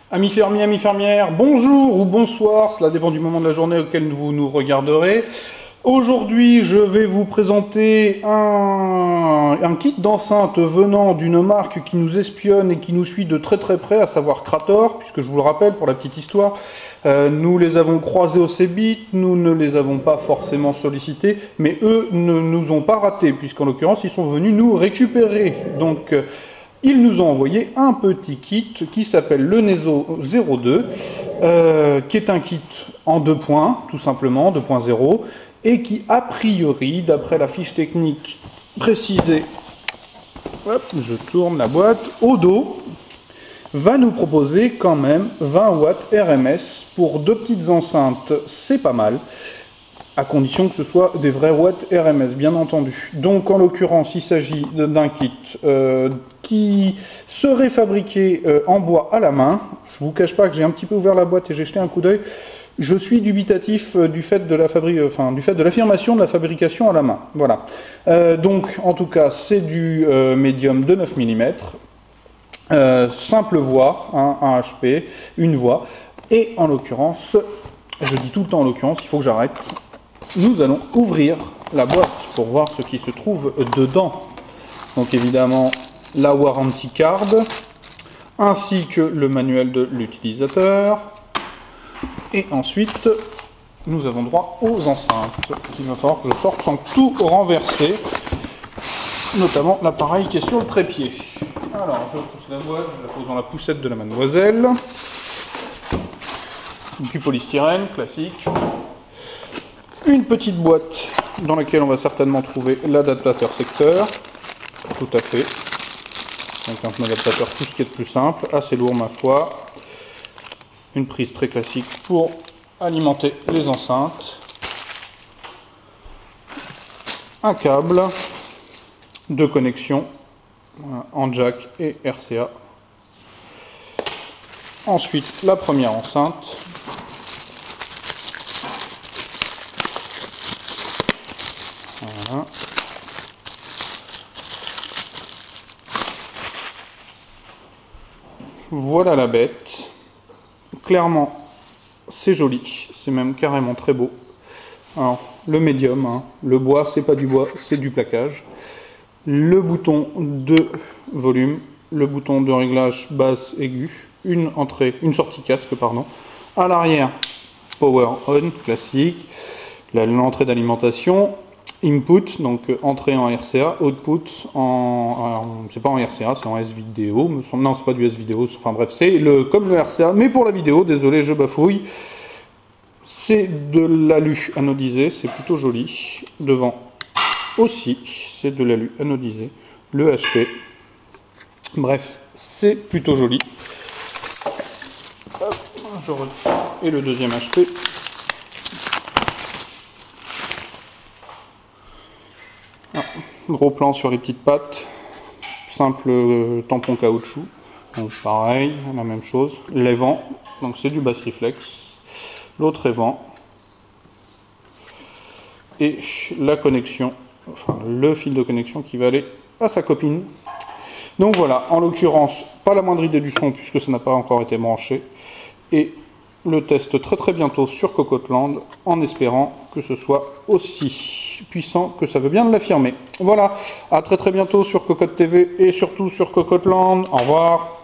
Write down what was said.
Amis fermiers, amis fermières, bonjour ou bonsoir, cela dépend du moment de la journée auquel vous nous regarderez. Aujourd'hui, je vais vous présenter un kit d'enceinte venant d'une marque qui nous espionne et qui nous suit de très très près, à savoir Krator, puisque je vous le rappelle pour la petite histoire, nous les avons croisés au CeBIT, nous ne les avons pas forcément sollicités, mais eux ne nous ont pas ratés, puisqu'en l'occurrence, ils sont venus nous récupérer. Donc, ils nous ont envoyé un petit kit qui s'appelle le Neso 02, qui est un kit en 2 points, tout simplement, 2.0, et qui, a priori, d'après la fiche technique précisée, hop, je tourne la boîte, au dos, va nous proposer quand même 20 watts RMS pour 2 petites enceintes, c'est pas mal, à condition que ce soit des vrais watts RMS, bien entendu. Donc, en l'occurrence, il s'agit d'un kit qui serait fabriqué en bois à la main. Je ne vous cache pas que j'ai un petit peu ouvert la boîte et j'ai jeté un coup d'œil. Je suis dubitatif du fait de l'affirmation de la fabrication à la main. Voilà. Donc, en tout cas, c'est du médium de 9 mm. Simple voix, hein, un HP, une voix. Et en l'occurrence, je dis tout le temps en l'occurrence, il faut que j'arrête. Nous allons ouvrir la boîte pour voir ce qui se trouve dedans. Donc évidemment, la warranty card, ainsi que le manuel de l'utilisateur. Et ensuite, nous avons droit aux enceintes, qu'il va falloir que je sorte sans tout renverser, notamment l'appareil qui est sur le trépied. Alors, je pousse la boîte, je la pose dans la poussette de la mademoiselle. Du polystyrène, classique. Une petite boîte dans laquelle on va certainement trouver l'adaptateur secteur. Tout à fait. Donc un adaptateur, tout ce qui est de plus simple, assez lourd ma foi. Une prise très classique pour alimenter les enceintes. Un câble de connexion en jack et RCA. Ensuite, la première enceinte. Voilà. Voilà la bête. Clairement, c'est joli. C'est même carrément très beau. Alors, le médium, hein. Le bois, c'est pas du bois, c'est du plaquage. Le bouton de volume, le bouton de réglage basse aiguë, une sortie casque, pardon. À l'arrière, power on, classique. L'entrée d'alimentation. Input, donc entrée en RCA, output c'est pas en RCA, c'est en S-Vidéo, non c'est pas du S-Vidéo, enfin bref, c'est comme le RCA, mais pour la vidéo, désolé je bafouille, c'est de l'alu anodisé, c'est plutôt joli, devant aussi, c'est de l'alu anodisé, le HP, bref, c'est plutôt joli, hop, et le deuxième HP, gros plan sur les petites pattes, simple tampon caoutchouc, donc pareil, la même chose, les vents, donc c'est du bass reflex, l'autre est vent, et la connexion, enfin le fil de connexion qui va aller à sa copine. Donc voilà, en l'occurrence, pas la moindre idée du son puisque ça n'a pas encore été branché, et le test très très bientôt sur Cocotland, en espérant que ce soit aussi puissant que ça veut bien l'affirmer. Voilà, à très très bientôt sur Cocotte TV et surtout sur Cocotland. Au revoir.